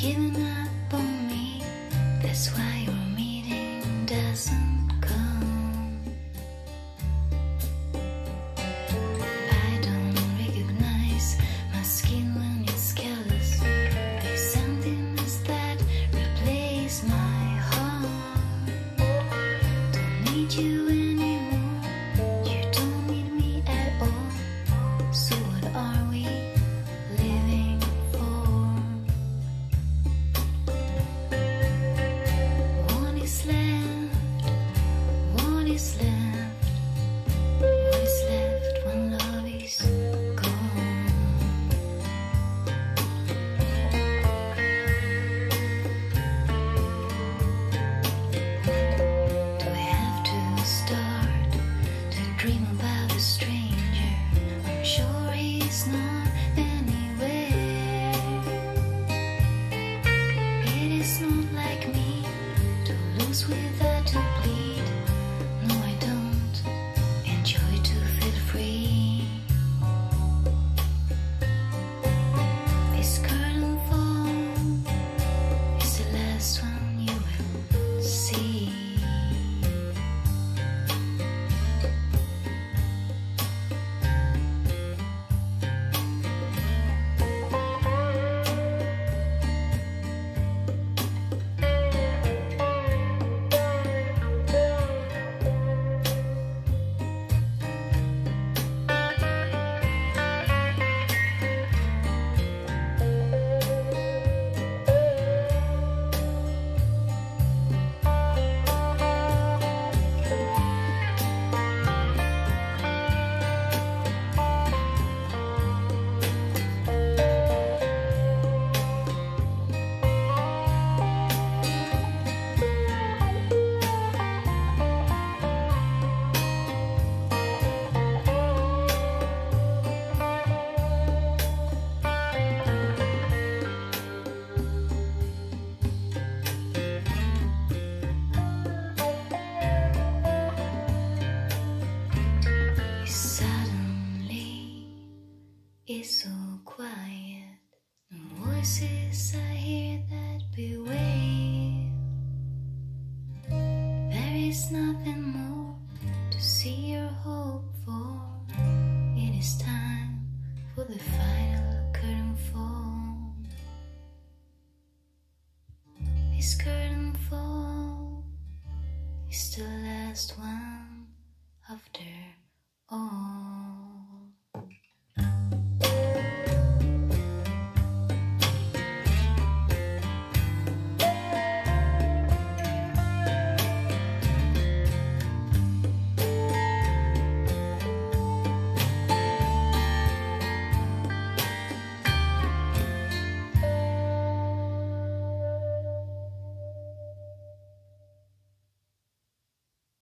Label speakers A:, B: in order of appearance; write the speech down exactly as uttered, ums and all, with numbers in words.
A: given up on me. That's why your meeting doesn't come. I don't recognize my skin when it's callous. There's emptiness that replaces my heart. Don't need you anymore. You don't need me at all. So what are we living for? What is left? What is left? What is left when love is gone? Do I have to start to dream about a stranger? I'm sure he's not anywhere. It is not like me to lose without to bleed. No, I don't enjoy to feel free. This curtain fall is the last one you will see. Suddenly, it's so quiet. No voices I hear that beware. There is nothing more to see or hope for. It is time for the final curtain fall. This curtain fall is the last one after all.